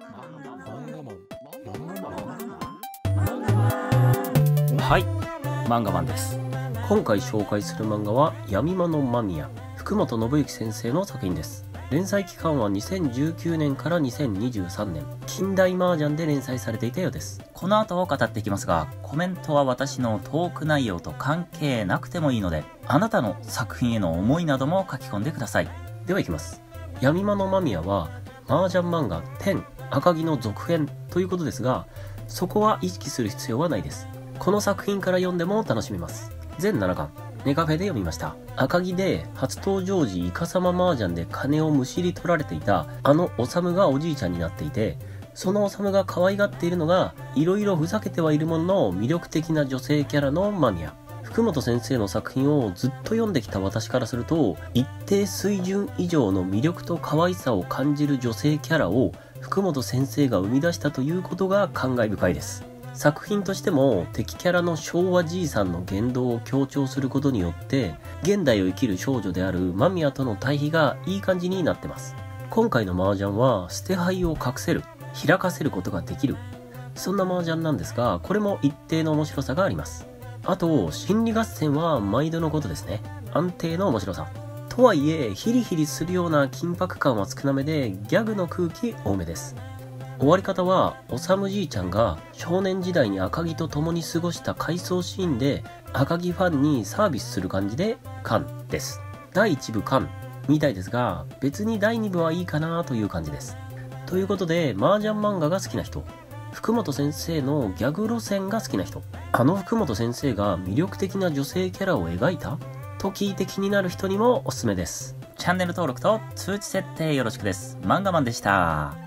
はい、漫画マンです。今回紹介する漫画は闇魔の間宮、福本信之先生の作品です。連載期間は2019年から2023年、近代麻雀で連載されていたようです。 この後を語っていきますが、コメントは私のトーク内容と関係なくてもいいので、あなたの作品への思いなども書き込んでください。 ではいきます。闇魔の間宮は麻雀漫画天赤城の続編ということですが、そこは意識する必要はないです。この作品から読んでも楽しめます。全7巻ネカフェで読みました。赤城で初登場時イカサマ麻雀で金をむしり取られていたあのおさむがおじいちゃんになっていて、そのおさむが可愛がっているのがいろいろふざけてはいるものの魅力的な女性キャラの間宮。福本先生の作品をずっと読んできた私からすると、一定水準以上の魅力と可愛さを感じる女性キャラを福本先生が生み出したということが感慨深いです。作品としても敵キャラの昭和じいさんの言動を強調することによって現代を生きる少女である間宮との対比がいい感じになってます。今回の麻雀は捨て牌を隠せる、開かせることができる、そんな麻雀なんですが、これも一定の面白さがあります。あと心理合戦は毎度のことですね。安定の面白さとはいえヒリヒリするような緊迫感は少なめでギャグの空気多めです。終わり方はおさむじいちゃんが少年時代に赤城と共に過ごした回想シーンで赤城ファンにサービスする感じで完です。第1部完みたいですが、別に第2部はいいかなという感じです。ということで麻雀漫画が好きな人、福本先生のギャグ路線が好きな人、あの福本先生が魅力的な女性キャラを描いたと聞いて気になる人にもおすすめです。 チャンネル登録と通知設定よろしくです。漫画マンでした。